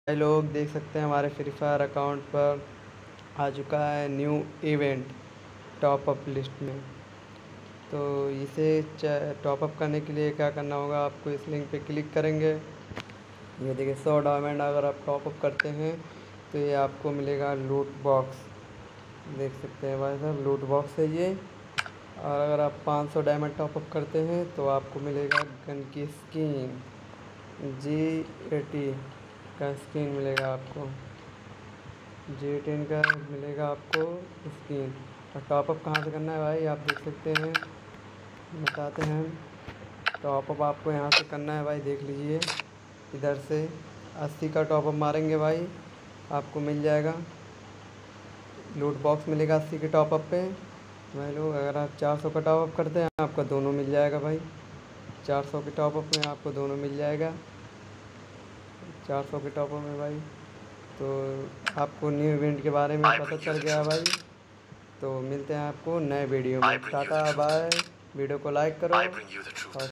भाई लोग देख सकते हैं हमारे फ्री फायर अकाउंट पर आ चुका है new event top up list में। तो इसे टॉप अप करने के लिए क्या करना होगा, आपको इस लिंक पे क्लिक करेंगे। ये देखिए 100 डायमंड अगर आप टॉप अप करते हैं तो ये आपको मिलेगा लूट बॉक्स। देख सकते हैं भाई साहब, लूट बॉक्स है ये। और अगर आप 500 डायमंड टॉप अप करते हैं तो आपको मिलेगा गन की स्किन G80 का स्किन मिलेगा आपको। G10 का मिलेगा आपको स्किन। और टॉपअप कहाँ से करना है भाई, आप देख सकते हैं, बताते हैं। टॉपअप आपको यहाँ से करना है भाई, देख लीजिए। इधर से 80 का टॉपअप मारेंगे भाई, आपको मिल जाएगा लूट बॉक्स मिलेगा 80 के टॉपअप पे। भाई लोग अगर आप 400 का टॉपअप करते हैं आपका दोनों मिल जाएगा भाई। 400 के टॉपअप में आपको दोनों मिल जाएगा, 400 के टॉपअप में भाई। तो आपको न्यू इवेंट के बारे में पता चल गया भाई। तो मिलते हैं आपको नए वीडियो में। Tata bye. वीडियो को लाइक करो और